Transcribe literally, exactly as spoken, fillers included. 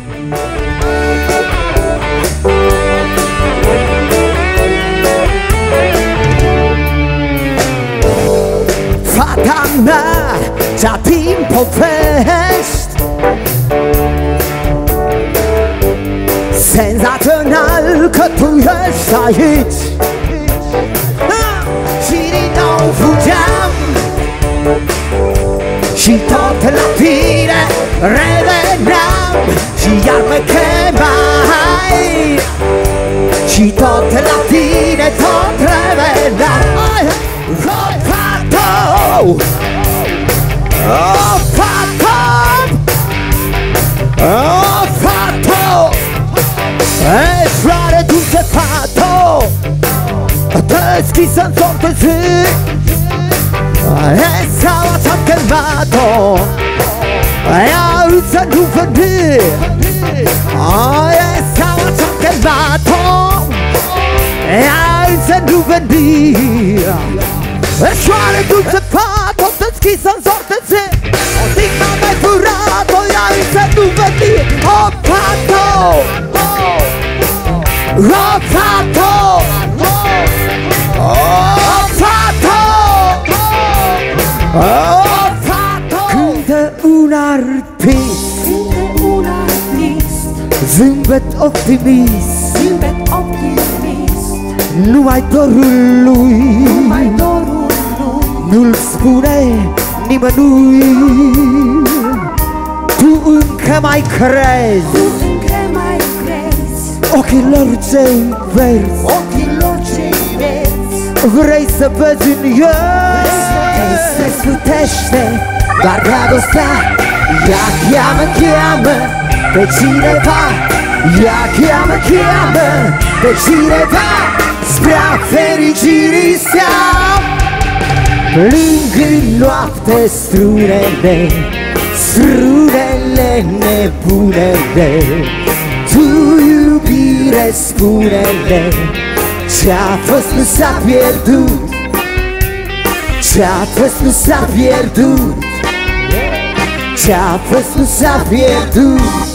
Fata mea ți-a timp povesti senzațional că tu ești aici. Și din nou fugeam și tot la tine reveneam și iar mă chemai și tot la tine tot reveneam. Oh, fata! Oh, fata! Oh, fata! Ești floare dulce, fata! Deschisă-n soarte zi, e steaua ți-am chemat-o, ea însă nu veni. E steaua ți-am chemat-o, ea însă nu veni. Ești floare dulce, fata, deschisă-n soarte zi, o stigma mai furat-o, ea însă nu veni. O, fata! O, fata! Oh, fata! Oh, fata! Cântă un artist, Cântă un artist, zâmbet optimist, zâmbet optimist, numai dorul lui, numai dorul lui, nu-l spune nimănui. Tu încă mai crezi, tu încă mai crezi, ochilor cei verzi, ochilor cei verzi, vrei să vezi în el, vrei se sfârtește, dar dragostea, ea cheamă, cheamă pe cineva, ea cheamă, cheamă pe cineva spre a fericirii sa. Plâng în noapte strunele, strunele nebunele, tu iubire spune-le, ce-a fost nu s-a pierdut, ce-a fost nu s-a pierdut, ce-a fost nu s-a pierdut.